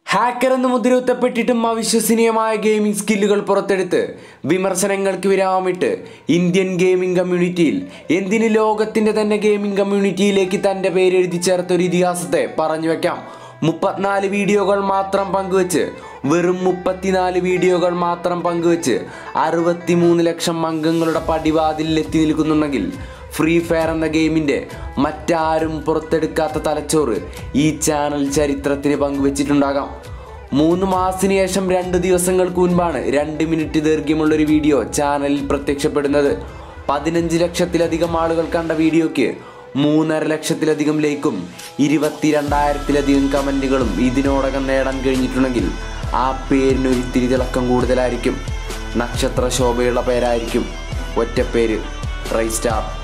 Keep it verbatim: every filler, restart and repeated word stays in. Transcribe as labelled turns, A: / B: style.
A: Hacker എന്ന് മുദ്രകുത്തപ്പെട്ടിട്ടും അവിശ്വസനീയമായ gaming സ്കില്ലുകൾ പുറത്തെടുത്ത് വിമർശനങ്ങൾക്ക് വിരാമമിട്ട് ഇന്ത്യൻ ഗെയിമിംഗ് കമ്മ്യൂണിറ്റിയിൽ എന്തിന് ലോകത്തിൻ്റെ തന്നെ ഗെയിമിംഗ് കമ്മ്യൂണിറ്റിയിലേക്ക് തൻ്റെ പേരെഴുതി ചേർത്തൊരു ഇതിഹാസത്തെ പറഞ്ഞു വയ്ക്കാം. മുപ്പത്തിനാല് വീഡിയോകൾ മാത്രം പങ്കുവച്ച് വെറും മുപ്പത്തിനാല് വീഡിയോകൾ മാത്രം പങ്കുവച്ച് അറുപത്തി മൂന്ന് ലക്ഷം അംഗങ്ങളുടെ പടിവാതിലിൽ എത്തി നിൽക്കുന്നുണ്ടെങ്കിൽ ഫ്രീ ഫയർ എന്ന ഗെയിമിൻ്റെ മറ്റാരും പുറത്തെടുക്കാത്ത തലച്ചോറ് ഈ ചാനൽ ചരിത്രത്തിന് പങ്കുവച്ചിട്ടുണ്ടാകാം. മൂന്ന് മാസത്തിന് ശേഷം രണ്ട് ദിവസങ്ങൾക്ക് മുൻപാണ് രണ്ട് മിനിറ്റ് ദൈർഘ്യമുള്ളൊരു വീഡിയോ ചാനലിൽ പ്രത്യക്ഷപ്പെടുന്നത്. പതിനഞ്ച് ലക്ഷത്തിലധികം ആളുകൾ കണ്ട വീഡിയോയ്ക്ക് മൂന്നര ലക്ഷത്തിലധികം ലൈക്കും ഇരുപത്തിരണ്ടായിരത്തിലധികം കമൻറ്റുകളും ഇതിനോടകം നേടാൻ കഴിഞ്ഞിട്ടുണ്ടെങ്കിൽ ആ പേരിനൊരു ഇത്തിരി തിളക്കം കൂടുതലായിരിക്കും. നക്ഷത്ര ശോഭയുള്ള പേരായിരിക്കും. ഒറ്റപ്പേര്, റൈസ്റ്റാർ.